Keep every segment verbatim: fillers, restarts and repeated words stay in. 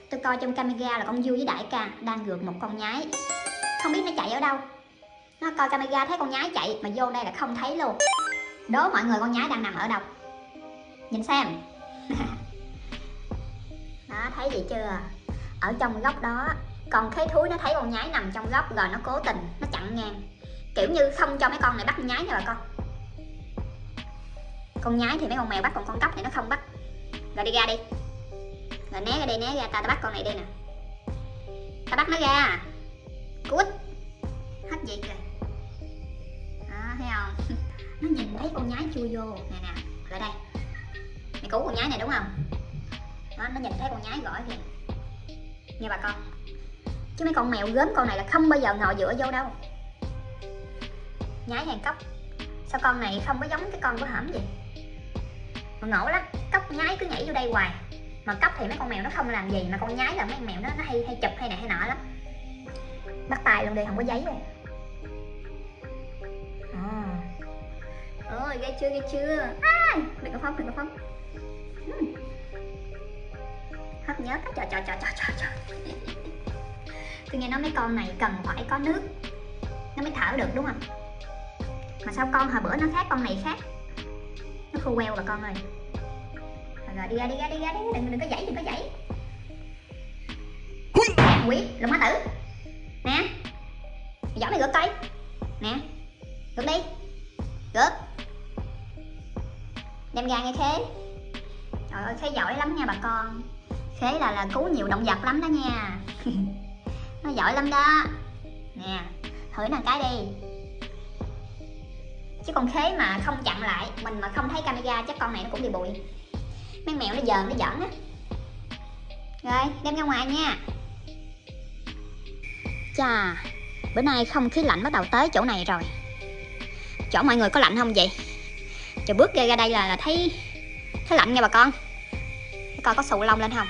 tôi coi trong camera là con Du với Đại ca đang gượt một con nhái. Không biết nó chạy ở đâu. Nó coi camera thấy con nhái chạy mà vô đây là không thấy luôn. Đố mọi người con nhái đang nằm ở đâu. Nhìn xem. Đó, thấy gì chưa? Ở trong góc đó. Còn khế thúi nó thấy con nhái nằm trong góc rồi nó cố tình, nó chặn ngang. Kiểu như không cho mấy con này bắt nhái nha bà con. Con nhái thì mấy con mèo bắt, còn con cóc thì nó không bắt. Rồi đi ra đi. Rồi né ra đi, né ra, ta ta bắt con này đi nè. Ta bắt nó ra. Cút. Hết việc rồi. Đó, thấy không? Nó nhìn thấy con nhái chui vô. Nè nè, lại đây. Mày cứu con nhái này đúng không? Đó, nó nhìn thấy con nhái gỏi kìa. Nghe bà con. Chứ mấy con mèo gớm con này là không bao giờ ngồi dựa vô đâu. Nhái hàng cóc. Sao con này không có giống cái con của hổm gì? Mà ngộ lắm. Cóc nhái cứ nhảy vô đây hoài. Mà cóc thì mấy con mèo nó không làm gì. Mà con nhái là mấy con mèo nó, nó hay hay chụp hay này hay nọ lắm. Bắt tay luôn đi, không có giấy rồi. À. Ôi, ghê chưa, ghê chưa. À, đừng có phóng, đừng có phóng. uhm. Hấp nhớt. Trời trời trời trời trời trời. Tôi nghe nói mấy con này cần phải có nước nó mới thở được đúng không? Mà sao con hồi bữa nó khác, con này khác. Nó khô queo bà con ơi. Rồi đi ra, đi ra, đi ra, đi ra. Đừng, đừng có dãy, đừng có dãy. Quỷ, lùm hóa tử. Nè. Giỏi mày gượt coi. Nè. Gượt đi. Gượt. Đem ra nghe Khế. Trời ơi, Khế giỏi lắm nha bà con. Khế là là cứu nhiều động vật lắm đó nha. Nó giỏi lắm đó. Nè, thử nè cái đi. Chứ con Khế mà không chặn lại, mình mà không thấy camera chắc con này nó cũng bị bụi. Mấy mèo nó dờn, nó giỡn á. Rồi, đem ra ngoài nha. Chà, bữa nay không khí lạnh bắt đầu tới chỗ này rồi. Chỗ mọi người có lạnh không vậy? Chờ bước ra, ra đây là, là thấy thấy lạnh nha bà con. Coi có xù lông lên không?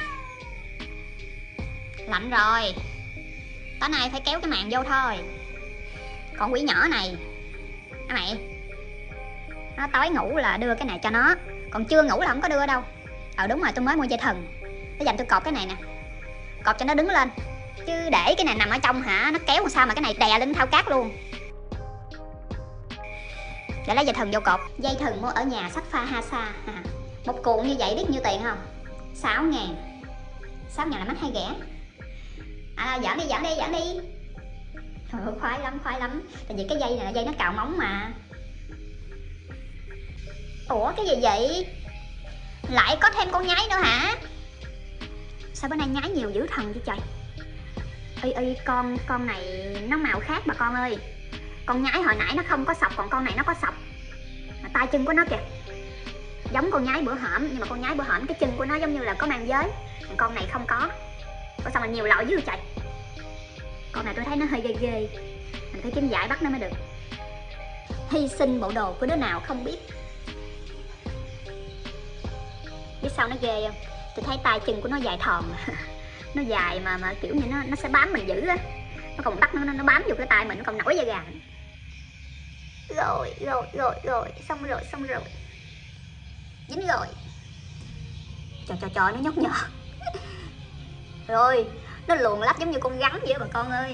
Lạnh rồi. Tối nay phải kéo cái màn vô thôi. Con quỷ nhỏ này á mày, nó tối ngủ là đưa cái này cho nó, còn chưa ngủ là không có đưa đâu. Ờ đúng rồi, tôi mới mua dây thừng để dành tôi cột cái này nè, cột cho nó đứng lên. Chứ để cái này nằm ở trong hả, nó kéo làm sao mà cái này đè lên thao cát luôn. Để lấy dây thừng vô cột. Dây thừng mua ở nhà sách pha Hasa. Một cuộn như vậy biết nhiêu tiền không? Sáu ngàn. Sáu ngàn là mắc hai ghẻ. À, giỡn đi, giỡn đi, giỡn đi. Trời ơi, khoái lắm, khoái lắm. Tại vì cái dây này là dây nó cạo móng mà. Ủa, cái gì vậy? Lại có thêm con nhái nữa hả? Sao bữa nay nhái nhiều dữ thần vậy trời? Y y, con con này nó màu khác bà con ơi. Con nhái hồi nãy nó không có sọc, còn con này nó có sọc. Mà tay chân của nó kìa, giống con nhái bữa hổm, nhưng mà con nhái bữa hổm cái chân của nó giống như là có mang giới, còn con này không có. Ủa sao mà nhiều loại dữ trời? Con này tôi thấy nó hơi ghê ghê, mình phải kiếm giải bắt nó mới được. Hy sinh bộ đồ của đứa nào không biết. Biết sao nó ghê không? Tôi thấy tay chân của nó dài thòn. Nó dài mà mà kiểu như nó nó sẽ bám mình dữ á. Nó còn bắt nó nó bám vô cái tay mình, nó còn nổi da gà. Rồi rồi rồi rồi, xong rồi xong rồi. Dính rồi. Trời trời trời, nó nhóc nhọ. Rồi, nó luồn lách giống như con rắn vậy bà con ơi.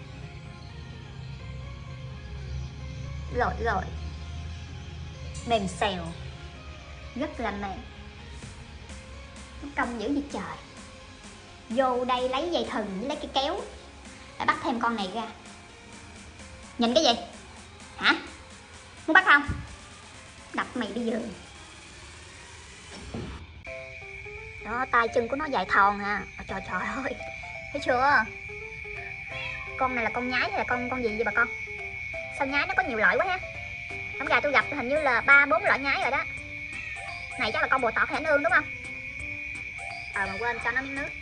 Rồi rồi. Mềm xèo. Rất là mềm. Nó cong dữ vậy trời. Vô đây lấy dây thừng với lấy cái kéo, lại bắt thêm con này ra. Nhìn cái gì? Hả? Muốn bắt không? Đập mày đi giường. Đó, tay chân của nó dài thòn à. Trời trời ơi, thấy chưa? Con này là con nhái hay là con con gì vậy bà con? Sao nhái nó có nhiều loại quá ha? Hôm nay tôi gặp hình như là ba bốn loại nhái rồi đó. Này chắc là con bồ tọt hẻ nương đúng không? Ờ mà quên cho nó miếng nước.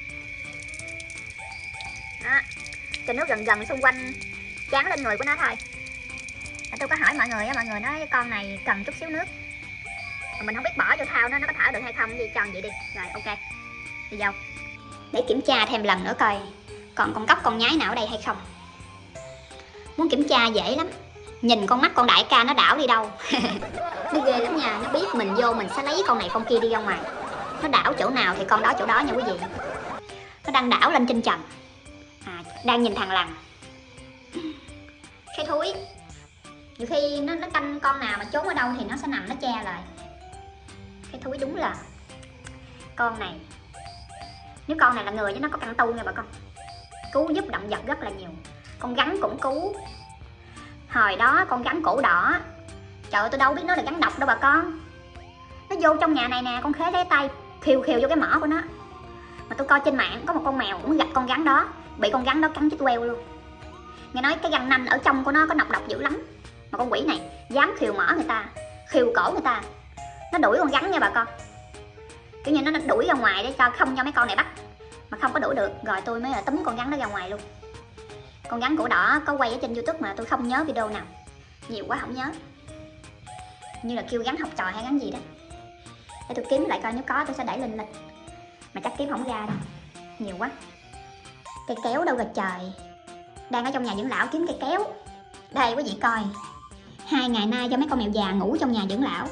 Đó, cho nước gần gần xung quanh dán lên người của nó thôi. Tôi có hỏi mọi người á, mọi người nói con này cần chút xíu nước. Mà mình không biết bỏ vô thao nó nó có thở được hay không, gì cho vậy đi. Rồi ok, đi vô để kiểm tra thêm lần nữa coi còn con cóc con nhái nào ở đây hay không. Muốn kiểm tra dễ lắm, nhìn con mắt con đại ca nó đảo đi đâu. Nó ghê lắm nha, nó biết mình vô mình sẽ lấy con này con kia đi ra ngoài. Nó đảo chỗ nào thì con đó chỗ đó nha quý vị. nó đang đảo lên trên trần, à, đang nhìn thằng lằn. Cái thúi nhiều khi nó nó canh con nào mà trốn ở đâu thì nó sẽ nằm nó che lại. Cái thúi đúng là con này, nếu con này là người chứ nó có căn tu nha bà con, cứu giúp động vật rất là nhiều. Con rắn cũng cứu. Hồi đó con rắn cổ đỏ, trời ơi tôi đâu biết nó là rắn độc đâu bà con, nó vô trong nhà này nè, con Khế lấy tay khiều khiều vô cái mỏ của nó. Mà tôi coi trên mạng có một con mèo cũng gặp con rắn đó, bị con rắn đó cắn chết queo luôn. Nghe nói cái răng nanh ở trong của nó có nọc độc dữ lắm, mà con quỷ này dám khiều mỏ người ta, khiều cổ người ta. Nó đuổi con rắn nha bà con, kiểu như nó đuổi ra ngoài để cho không cho mấy con này bắt, mà không có đuổi được rồi tôi mới là túm con rắn đó ra ngoài luôn. Con rắn cổ đỏ có quay ở trên YouTube mà tôi không nhớ video nào, nhiều quá không nhớ, như là kêu rắn học trò hay rắn gì đó. Để tôi kiếm lại coi, nếu có tôi sẽ đẩy lên lịch, mà chắc kiếm không ra đâu, nhiều quá. Cây kéo đâu rồi trời, đang ở trong nhà dưỡng lão kiếm cây kéo. Đây quý vị coi, hai ngày nay cho mấy con mèo già ngủ trong nhà dưỡng lão.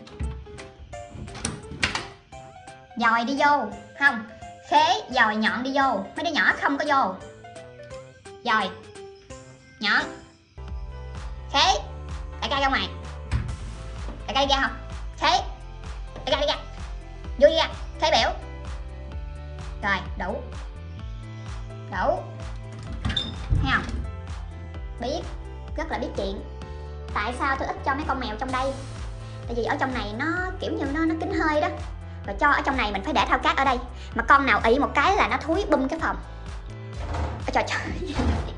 Dòi đi vô, không, Khế, dòi nhọn đi vô, mấy đứa nhỏ không có vô. Dòi, nhọn, Khế, đại ca ra ngoài, đại ca đi ra không, Khế, đại ca đi ra, vô đi ra, Khế biểu. Rồi, đủ, đủ, thấy không, biết, rất là biết chuyện. Tại sao tôi ít cho mấy con mèo trong đây? Tại vì ở trong này nó kiểu như nó nó kín hơi đó, rồi cho ở trong này mình phải để thao cát ở đây, mà con nào ị một cái là nó thúi bum cái phòng. Ôi trời trời.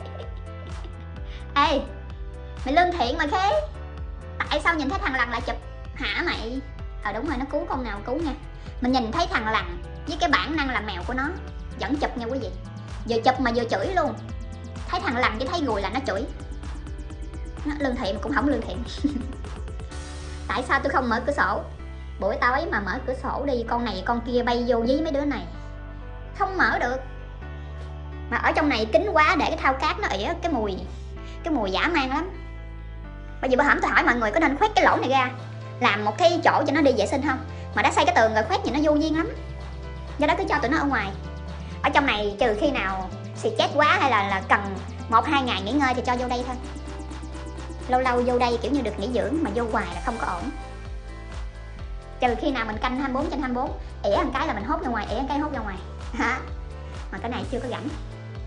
Ê, mày lương thiện mà Khế, tại sao nhìn thấy thằng lằn lại chụp hả mày? Ờ đúng rồi, nó cứu con nào cứu nha. Mình nhìn thấy thằng lằn với cái bản năng làm mèo của nó vẫn chụp nha quý vị, vừa chụp mà vừa chửi luôn. Thấy thằng lằn với thấy gùi là nó chửi. Nó lương thiện mà cũng không lương thiện. Tại sao tôi không mở cửa sổ? Buổi tối mà mở cửa sổ đi, con này con kia bay vô dí mấy đứa này, không mở được. Mà ở trong này kín quá, để cái thao cát nó ỉa cái mùi, cái mùi dã man lắm. Bây giờ bữa hổm tôi hỏi mọi người có nên khoét cái lỗ này ra, làm một cái chỗ cho nó đi vệ sinh không, mà đã xây cái tường rồi khoét gì nó vô duyên lắm. Do đó cứ cho tụi nó ở ngoài. Ở trong này trừ khi nào xì chết quá hay là là cần một hai ngày nghỉ ngơi thì cho vô đây thôi. Lâu lâu vô đây kiểu như được nghỉ dưỡng, mà vô hoài là không có ổn. Trừ khi nào mình canh hai mươi bốn trên hai mươi bốn, ỉa một cái là mình hốt ra ngoài, ỉa một cái hốt ra ngoài. Hả? Mà cái này chưa có rảnh.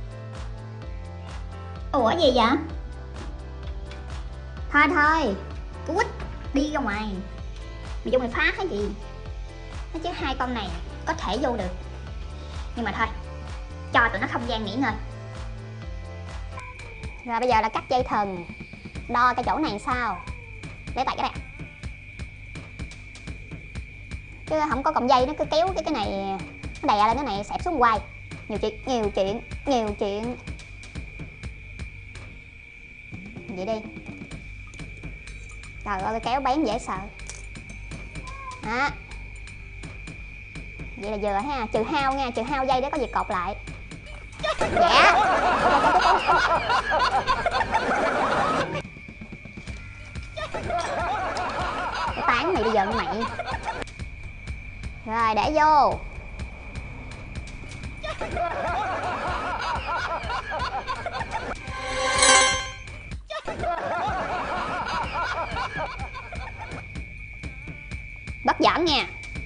Ủa gì vậy? Thôi thôi, cút, đi ra ngoài. Mày vô mày phá cái gì? Nói chứ hai con này có thể vô được, nhưng mà thôi, cho tụi nó không gian nghỉ ngơi. Rồi bây giờ là cắt dây thừng, đo cái chỗ này sao? Lấy tại cái này, chứ không có cọng dây nó cứ kéo cái cái này, nó đè lên cái này xẹp xuống hoài. Nhiều chuyện, nhiều chuyện, nhiều chuyện. Vậy đi. Trời ơi, kéo bén dễ sợ. Đó. Vậy là vừa ha, trừ hao nha, trừ hao dây để có gì cột lại. Dạ. Cái tán mày bây giờ mày. Rồi để vô. Bắt giỡn nha.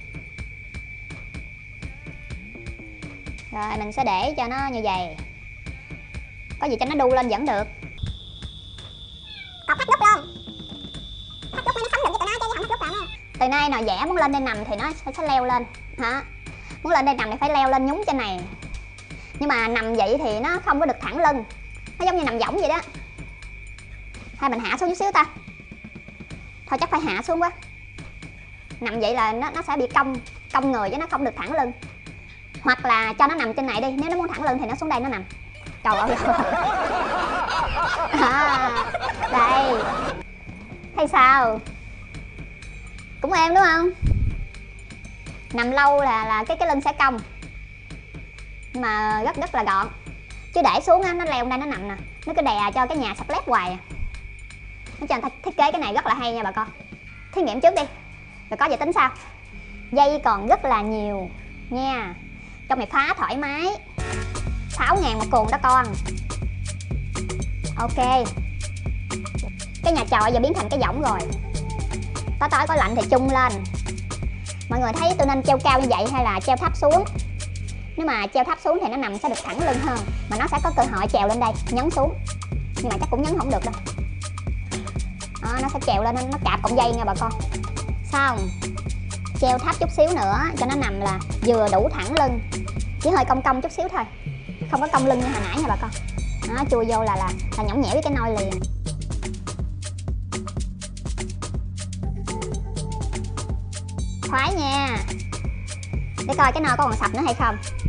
Rồi mình sẽ để cho nó như vậy, có gì cho nó đu lên vẫn được. Cọc thắt nút luôn, thắt nút mới nó sống được với tụi nó, chứ không thắt nút đâu. Từ nay nè vẽ muốn lên đây nằm thì nó sẽ, sẽ leo lên hả, muốn lên đây nằm thì phải leo lên nhúng trên này. Nhưng mà nằm vậy thì nó không có được thẳng lưng, nó giống như nằm võng vậy đó. Hay mình hạ xuống chút xíu ta? Thôi chắc phải hạ xuống quá. Nằm vậy là nó, nó sẽ bị cong cong người chứ nó không được thẳng lưng. Hoặc là cho nó nằm trên này đi, nếu nó muốn thẳng lưng thì nó xuống đây nó nằm. Trời ơi. À, đây. Thấy sao? Cũng êm đúng không? Nằm lâu là là cái cái lưng sẽ cong, nhưng mà rất rất là gọn. Chứ để xuống á, nó leo đây nó nằm nè, nó cứ đè cho cái nhà sập lép hoài à. Nói cho anh thiết kế cái này rất là hay nha bà con. Thí nghiệm trước đi, rồi có gì tính sao. Dây còn rất là nhiều nha, cho mày phá thoải mái. Sáu ngàn một cuộn đó con. Ok. Cái nhà chòi giờ biến thành cái võng rồi. Tối tối có lạnh thì chung lên. Mọi người thấy tôi nên treo cao như vậy hay là treo thấp xuống? Nếu mà treo thấp xuống thì nó nằm sẽ được thẳng lưng hơn, mà nó sẽ có cơ hội trèo lên đây, nhấn xuống. Nhưng mà chắc cũng nhấn không được đâu. Đó, nó sẽ trèo lên, nó cạp cọng dây nha bà con. Xong treo thấp chút xíu nữa cho nó nằm là vừa đủ thẳng lưng, chỉ hơi cong cong chút xíu thôi, không có cong lưng như hồi nãy nha bà con. Đó, chui vô là là là nhõng nhẽo với cái nôi liền. Khoái nha. Để coi cái nôi có còn sập nữa hay không.